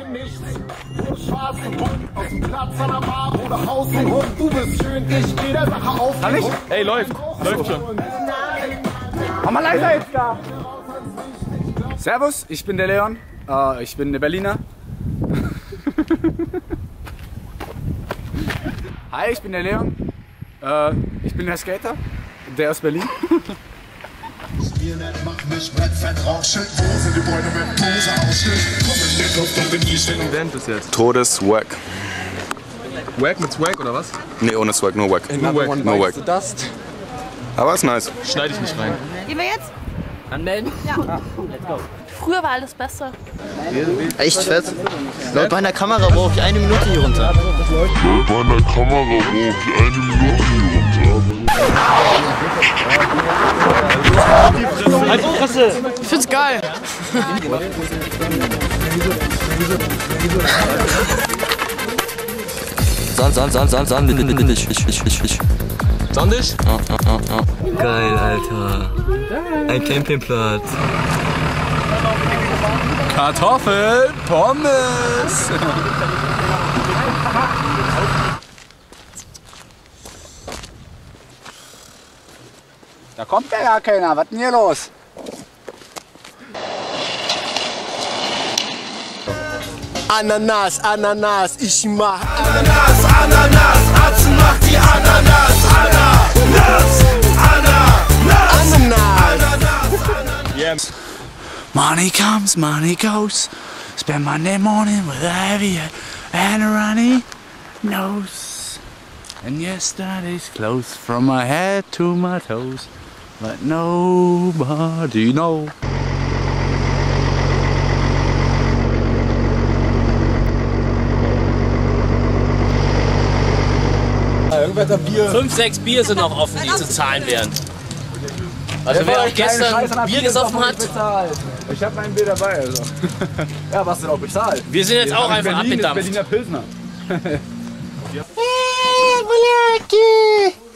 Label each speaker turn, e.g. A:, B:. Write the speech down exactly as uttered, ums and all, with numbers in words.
A: bin nichts. Nur schwarzen Hund aus dem Platz an der Bar oder Haus und Hund. Du bist schön, ich geh der Sache auf.
B: Kann ich? Ey, läuft. Läuft schon. Mach mal leiser jetzt da. Servus, ich bin der Leon. Uh, ich bin der Berliner. Hi, ich bin der Leon. Uh, ich bin der Skater. Der aus Berlin.
C: Event bis jetzt.
D: Todes-Wack.
C: Wack mit Swag oder was?
D: Nee, ohne Swag, nur Wack.
C: Nur Wack.
D: No Wack. Aber ist nice.
C: Schneide ich nicht rein.
E: Gehen wir jetzt?
F: Anmelden?
E: Ja. Let's go. Früher war alles besser.
F: Echt fett? Laut meiner Kamera brauche ich eine Minute hier runter.
G: Laut meiner Kamera brauche ich eine Minute hier runter.
F: Halt die Fresse!
E: Ich find's geil.
F: Sand, Sand, Sand, Sand, Sand, ich, ich, ich, ich, ich.
C: Sandig?
F: Ja, ja, ja, ja. Geil, Alter. Ein Campingplatz.
B: Kartoffeln, Pommes. Da kommt ja gar keiner. Was ist denn hier los?
A: Ananas, Ananas, ich mach Ananas, Ananas, Arzt macht die Ananas, Ananas, Ananas, Ananas.
C: Yes.
B: Money comes, money goes. Spend Monday morning with a heavy and a runny nose. And yesterday's clothes from my head to my toes. But nobody knows.
F: Fünf, sechs Bier sind noch offen, die zu zahlen wären. Also wer auch gestern Bier gesoffen hat.
B: Ich hab mein Bier dabei, also. Ja, was denn auch bezahlt?
F: Wir sind jetzt auch einfach
B: Berlin,
F: abgedampft.
B: Berliner Pilsner.
A: Hey, Bulaki!